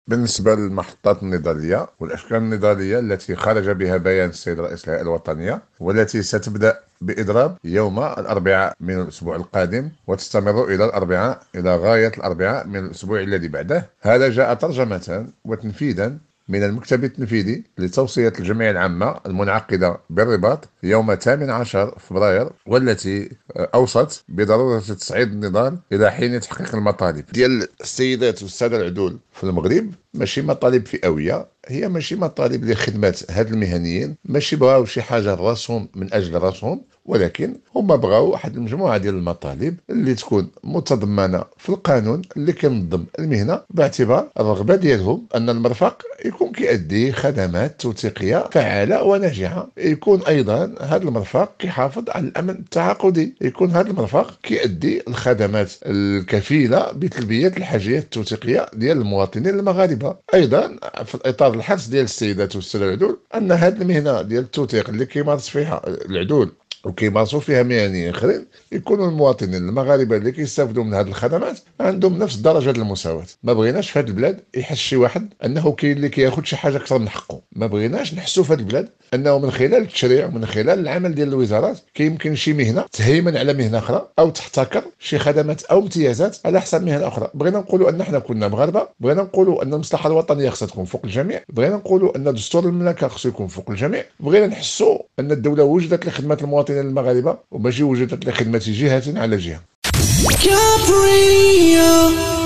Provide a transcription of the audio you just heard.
بالنسبة للمحطات النضالية والأشكال النضالية التي خرج بها بيان السيد رئيس الهيئة الوطنية، والتي ستبدأ بإضراب يوم الأربعاء من الأسبوع القادم وتستمر إلى الأربعاء، إلى غاية الأربعاء من الأسبوع الذي بعده. هذا جاء ترجمة وتنفيذا من المكتب التنفيذي لتوصية الجمعية العامة المنعقدة بالرباط يوم 18 فبراير، والتي أوصت بضرورة تصعيد النضال إلى حين تحقيق المطالب ديال السيدات والسادة العدول في المغرب. ماشي مطالب فئوية، هي ماشي مطالب لخدمة هاد المهنيين، ماشي بغاو شي حاجة الرسوم من أجل الرسوم، ولكن هما بغاو واحد المجموعة ديال المطالب اللي تكون متضمنة في القانون اللي كينظم المهنة، باعتبار الرغبة ديالهم أن المرفق يكون كيأدي خدمات توثيقية فعالة وناجحة. يكون أيضا هذا المرفق كيحافظ على الأمن التعاقدي، يكون هذا المرفق كيأدي الخدمات الكفيلة بتلبية الحاجيات التوثيقية ديال المواطنين المغاربة. أيضا في الإطار الحرص ديال السيدات والسادة العدول أن هذه المهنة ديال التوثيق اللي كيمارس فيها العدول وكيمارسوا فيها مهنيين اخرين، يكونوا المواطنين المغاربه اللي كيستافدوا من هذه الخدمات عندهم نفس درجه المساواه. ما بغيناش في هذه البلاد يحس شي واحد انه كاين اللي كياخذ شي حاجه اكثر من حقه. ما بغيناش نحسوا في هذه البلاد انه من خلال التشريع ومن خلال العمل ديال الوزارات كيمكن شي مهنه تهيمن على مهنه اخرى او تحتكر شي خدمات او امتيازات على حساب مهنه اخرى. بغينا نقولوا ان احنا كنا مغاربه، بغينا نقولوا ان المصلحه الوطنيه خصها تكون فوق الجميع، بغينا نقولوا ان دستور المملكه خصو يكون فوق الجميع، بغينا نحسوا ان الدوله وجدت لخدمه المواطنين المغاربه وماشي وجدت لخدمه جهه على جهه.